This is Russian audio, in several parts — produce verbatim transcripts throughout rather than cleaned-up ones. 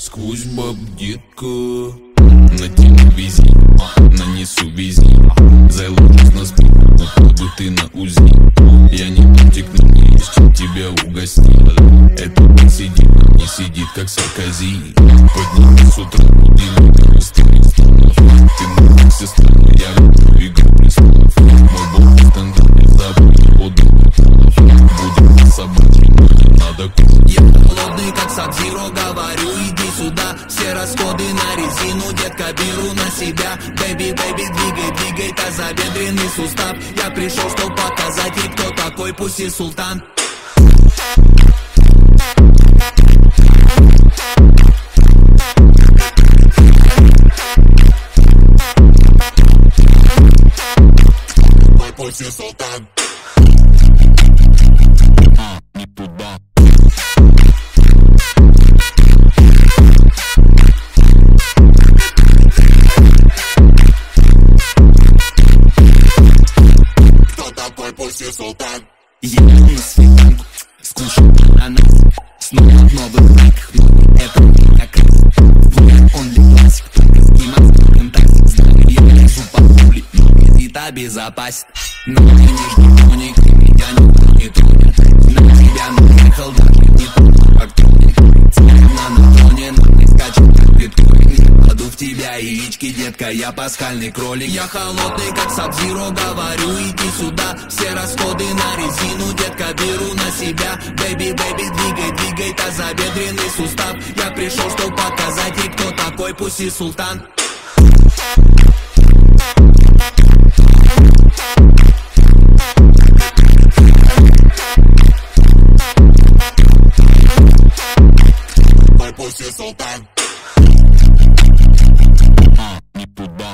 Сквозь баб, детка, на телевизии нанесу вези. Заложусь на спину, чтобы ты на УЗИ. Я не тортик, но есть чем тебя угостить. Это он сидит, не сидит, как Саркози. Подними с утра будильник, быстрее станов. Ты моя сестра, я люблю игру престолов. Мой бог в стендапе, забудь подобных планов. Будем на собачьей, надо кушать. Я холодный, как Саб-Зиро, говорю, иди сюда. Все расходы на резину, детка, беру на себя. Бэйби, бэйби, двигай, двигай тазобедренный сустав. Я пришел, чтоб показать ей, кто такой Пусси Султан. Мой Пусси Султан. А, не туда. Пусси Султан. Я на свиданку, скушал ананас. Снова в новых лайках, но это как раз он ли классик, только с гимнастом контакт. Знаю, я лежу по пули, но визит обезопасит. Но ты не жди, но никто меня не тронет. На тебя наехал даже не тот, как тронет. Царевна на троне, но не скачет, как биткоин. Кладу в тебя яички, детка, я пасхальный кролик. Я холодный, как Саб-Зиро, говорю, иди сюда. Все расходы на резину, детка, беру на себя. Бэйби, бэйби, двигай, двигай тазобедренный сустав. Я пришел, чтоб показать ей, кто такой Пусси Султан. Мой Пусси Султан. А, не туда.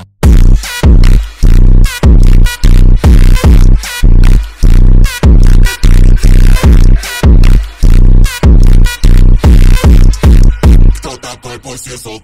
Кто такой Пусси Султан?